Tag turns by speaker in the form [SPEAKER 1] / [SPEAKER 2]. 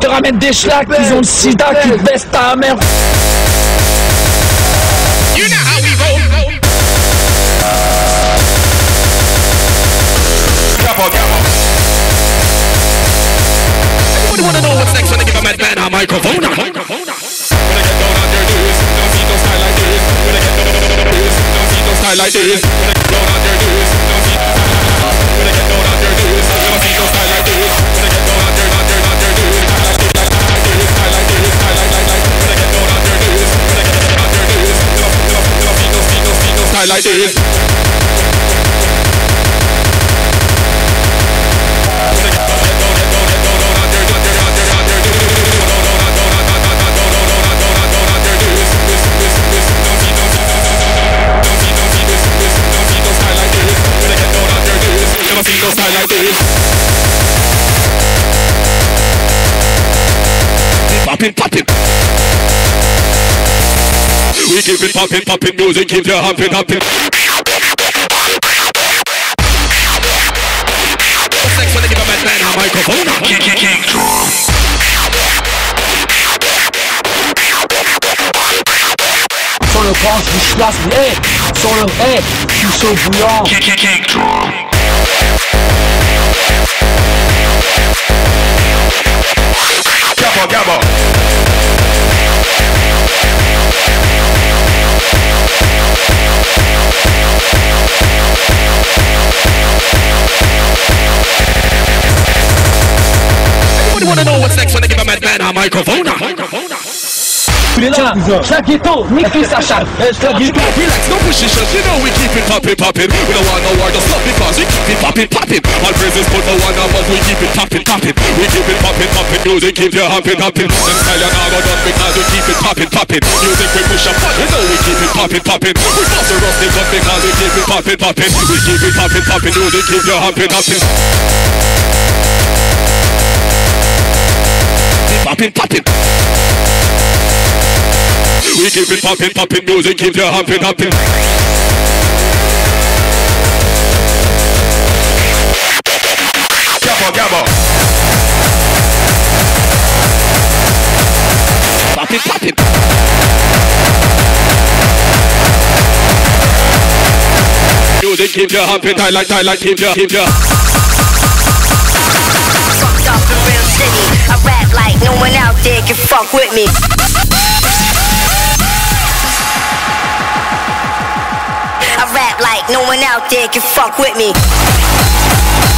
[SPEAKER 1] te ramène des schlacs, ils ont le sida, qui te baisse ta mère.
[SPEAKER 2] You know how we roll. Everybody wanna know what's next when they give a madman a microphone. When I get down on their knees, don't see no style like this. When I get down on their knees, don't see no style like this. When I get down on their knees, don't see no style like this. When I get down on their knees, don't see no style like this. When I get down on their knees, style like this, style like this, style like. When I get down on their knees, when I get down on their knees, don't see no style like this. Never seen no style like this. Poppin', poppin'. We keep it poppin', poppin'. Music keeps you hoppin', hoppin'. What's next when they give a madman a microphone? Kick drum.
[SPEAKER 1] Sur le camp, je suis place, hey, sur le hey, je suis chaud bouillant.
[SPEAKER 2] Kick drum. Gabba. Everybody wanna know what's next when they give a madman a microphone?
[SPEAKER 1] Chaque ghetto, nique sa chatte. Chaque ghetto.
[SPEAKER 2] Relax, no positions, you know we keep it poppin'. We don't want no war, just stop because we keep it poppin'. All praises put no one up, but we keep it poppin'. We keep it poppin'. Music keeps you hoppin'. Them style you now go done because we keep it poppin'. Music we push up, you know we keep it poppin'. We bust the rusty gun because we keep it poppin'. We keep it poppin'. Music keeps you hoppin'. Poppin'. We keep it poppin', music keeps you hoppin'. Gabba. Poppin'. Music keeps you hoppin', I like keeps you. Fucked
[SPEAKER 3] up in real city, I rap like no one out there can fuck with me. I rap like no one out there can fuck with me.